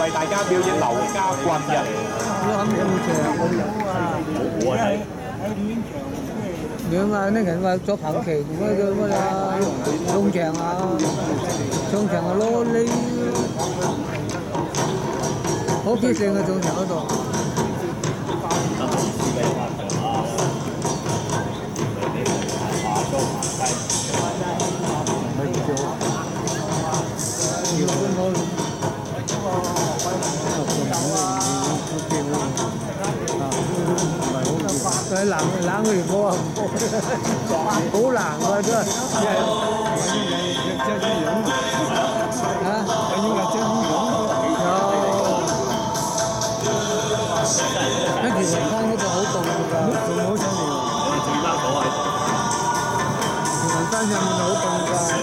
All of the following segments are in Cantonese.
為大家表演劉家軍人。 我係兩啊，啲人話做棚期乜啊，中場啊攞你好幾成嘅中場嗰度。冷嘅波啊，好難㗎真係。跟住雲山嗰度好凍㗎，仲好犀利喎。 最得我係雲山上面好凍㗎。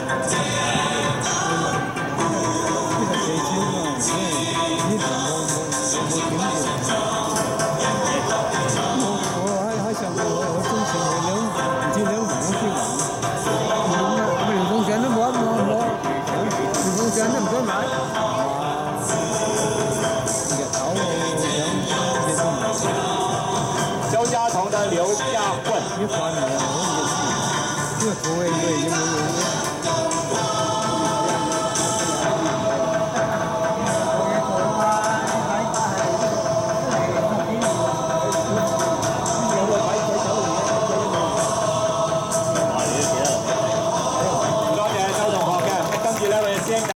周家屯的劉家棍。 一传呢，这个座位应该已经没有。